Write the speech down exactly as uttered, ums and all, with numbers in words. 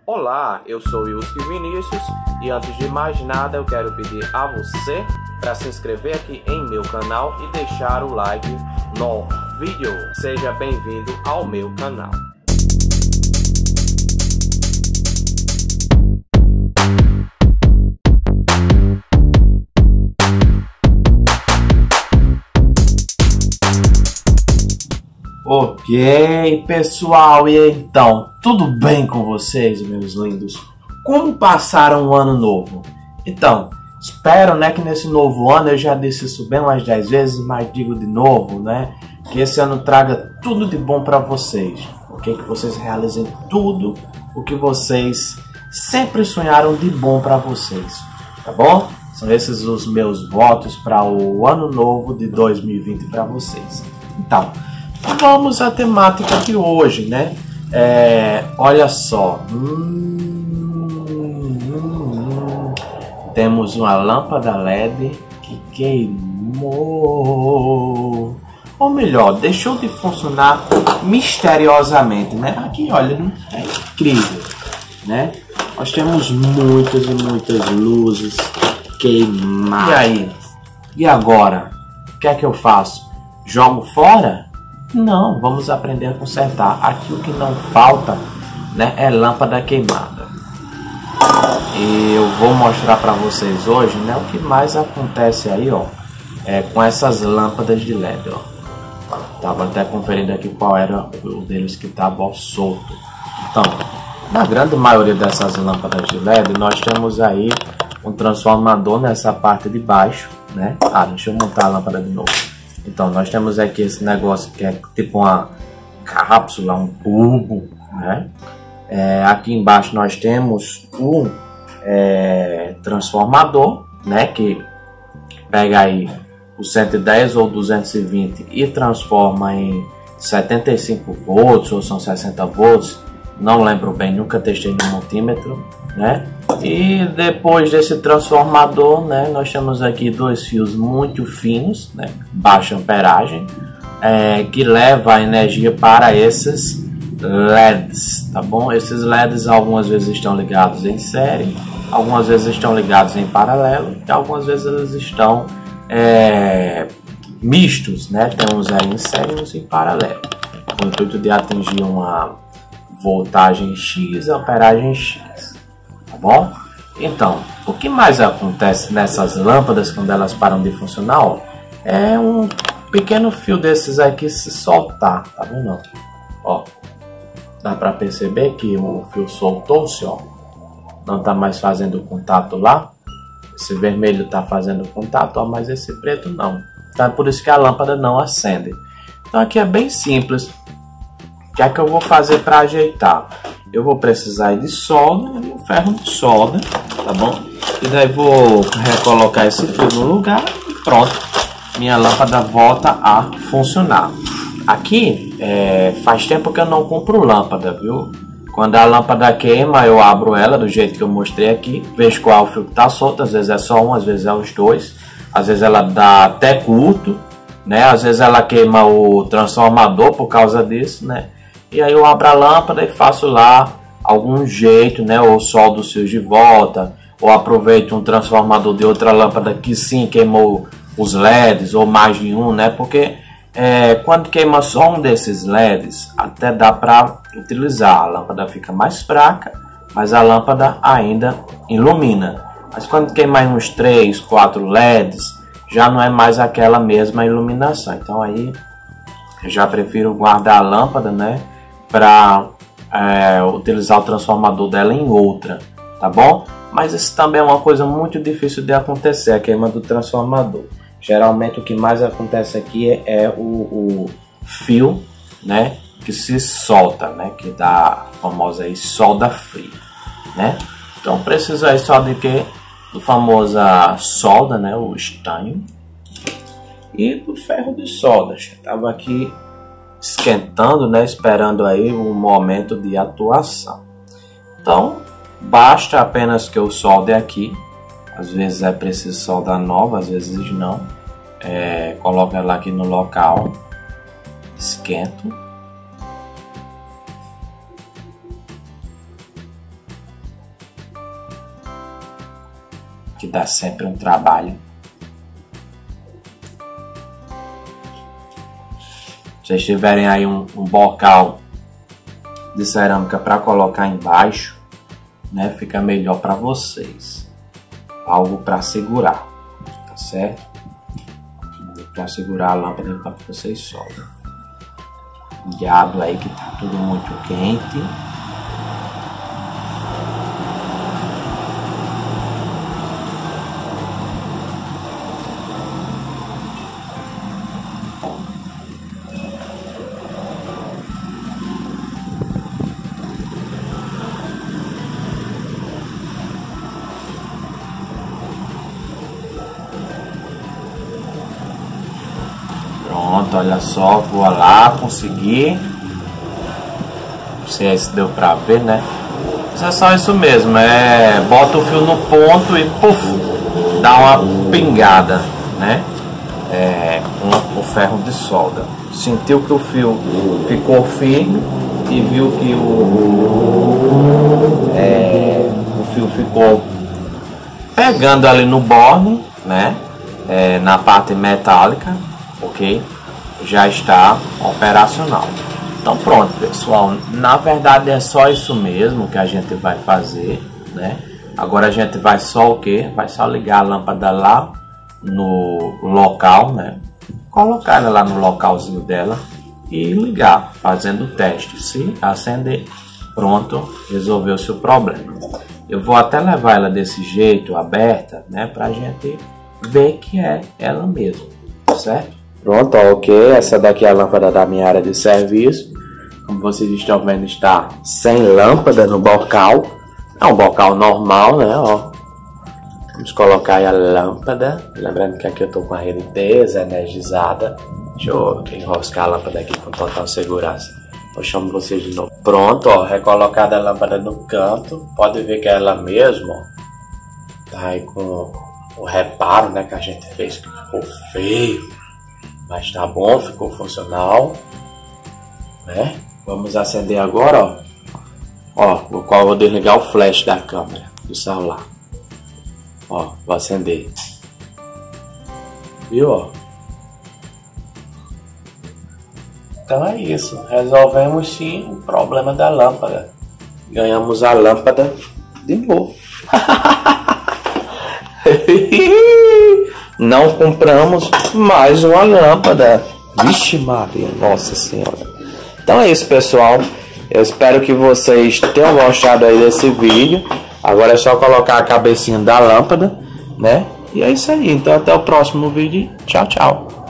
Olá, eu sou Yuski Vinícius e antes de mais nada eu quero pedir a você para se inscrever aqui em meu canal e deixar o like no vídeo. Seja bem-vindo ao meu canal. Ok, pessoal, e então, tudo bem com vocês, meus lindos? Como passaram o ano novo? Então, espero, né, que nesse novo ano, eu já disse isso bem umas dez vezes, mas digo de novo, né, que esse ano traga tudo de bom para vocês, ok? Que vocês realizem tudo o que vocês sempre sonharam de bom para vocês, tá bom? São esses os meus votos para o ano novo de dois mil e vinte para vocês. Então, vamos à temática de hoje, né? É, olha só. Hum, hum, hum. Temos uma lâmpada L E D que queimou. Ou melhor, deixou de funcionar misteriosamente, né? Aqui, olha, é incrível, né? Nós temos muitas e muitas luzes queimadas. E aí? E agora? O que é que eu faço? Jogo fora? Não, vamos aprender a consertar. Aqui o que não falta, né, é lâmpada queimada. E eu vou mostrar para vocês hoje, né, o que mais acontece aí, ó, é, com essas lâmpadas de L E D, ó. Tava até conferindo aqui qual era o deles que estava solto. Então, na grande maioria dessas lâmpadas de L E D, nós temos aí um transformador nessa parte de baixo, né? Ah, deixa eu montar a lâmpada de novo. Então, nós temos aqui esse negócio que é tipo uma cápsula, um tubo, né? É, aqui embaixo nós temos um é, transformador, né? Que pega aí o cento e dez ou duzentos e vinte e transforma em setenta e cinco volts ou são sessenta volts. Não lembro bem, nunca testei no multímetro, né? E depois desse transformador, né, nós temos aqui dois fios muito finos, né, baixa amperagem, é, que leva a energia para esses L E Ds, tá bom? Esses L E Ds algumas vezes estão ligados em série, algumas vezes estão ligados em paralelo e algumas vezes eles estão é, mistos, né? Tem uns aí em série e uns em paralelo, com o intuito de atingir uma voltagem X, amperagem X. Tá bom? Então, o que mais acontece nessas lâmpadas quando elas param de funcionar, ó, é um pequeno fio desses aqui se soltar, tá vendo? Ó, dá para perceber que o fio soltou-se, ó, não tá mais fazendo contato lá. Esse vermelho tá fazendo contato, ó, mas esse preto não. Então é por isso que a lâmpada não acende. Então aqui é bem simples. O que é que eu vou fazer para ajeitar? Eu vou precisar de solda e um ferro de solda, tá bom? E daí vou recolocar esse fio no lugar e pronto. Minha lâmpada volta a funcionar. Aqui, é, faz tempo que eu não compro lâmpada, viu? Quando a lâmpada queima, eu abro ela do jeito que eu mostrei aqui. Vejo qual fio que tá solto, às vezes é só um, às vezes é os dois. Às vezes ela dá até curto, né? Às vezes ela queima o transformador por causa disso, né? E aí eu abro a lâmpada e faço lá algum jeito, né? Ou soldo os fios de volta, ou aproveito um transformador de outra lâmpada que sim queimou os L E Ds, ou mais de um, né? Porque é, quando queima só um desses L E Ds, até dá para utilizar. A lâmpada fica mais fraca, mas a lâmpada ainda ilumina. Mas quando queima uns três, quatro L E Ds, já não é mais aquela mesma iluminação. Então aí eu já prefiro guardar a lâmpada, né? Para é, utilizar o transformador dela em outra, tá bom? Mas isso também é uma coisa muito difícil de acontecer, a queima do transformador. Geralmente o que mais acontece aqui é, é o, o fio, né, que se solta, né, que dá a famosa aí solda fria, né? Então precisa aí só de que? Do famosa solda, né, o estanho, e do ferro de solda. Estava aqui esquentando, né, esperando aí um momento de atuação. Então, basta apenas que eu solde aqui. Às vezes é preciso soldar nova, às vezes não. É, coloco ela aqui no local, esquento que dá sempre um trabalho. Se vocês tiverem aí um, um bocal de cerâmica para colocar embaixo, né, fica melhor para vocês. Algo para segurar, tá certo? Para segurar a lâmpada enquanto vocês soldam. Diabo aí que tá tudo muito quente. Pronto, olha só, vou lá, consegui. Não sei se deu pra ver, né? Mas é só isso mesmo, é... bota o fio no ponto e puf, dá uma pingada, né? É, com o ferro de solda. Sentiu que o fio ficou firme e viu que o, é, o fio ficou pegando ali no borne, né? É, na parte metálica. Ok? Já está operacional. Então pronto, pessoal. Na verdade é só isso mesmo que a gente vai fazer, né? Agora a gente vai só o que? Vai só ligar a lâmpada lá no local, né? Colocar ela lá no localzinho dela e ligar, fazendo o teste. Se acender, pronto, resolveu-se o problema. Eu vou até levar ela desse jeito, aberta, né? Pra gente ver que é ela mesmo, certo? Pronto, ok, essa daqui é a lâmpada da minha área de serviço. Como vocês estão vendo, está sem lâmpada no bocal. É um bocal normal, né, ó. Vamos colocar aí a lâmpada. Lembrando que aqui eu tô com a rede desenergizada. Deixa eu enroscar a lâmpada aqui com total segurança. Eu chamo vocês de novo. Pronto, ó, recolocada a lâmpada no canto. Pode ver que é ela mesma, ó. Tá aí com o reparo, né, que a gente fez, que ficou feio. Mas tá bom, ficou funcional, né? Vamos acender agora, ó. Ó, o qual eu vou desligar o flash da câmera do celular. Ó, vou acender. Viu, ó? Então é isso. Resolvemos sim o problema da lâmpada. Ganhamos a lâmpada de novo. Não compramos mais uma lâmpada. Vixe Maria, nossa senhora. Então é isso, pessoal. Eu espero que vocês tenham gostado aí desse vídeo. Agora é só colocar a cabecinha da lâmpada, né? E é isso aí. Então até o próximo vídeo. Tchau, tchau.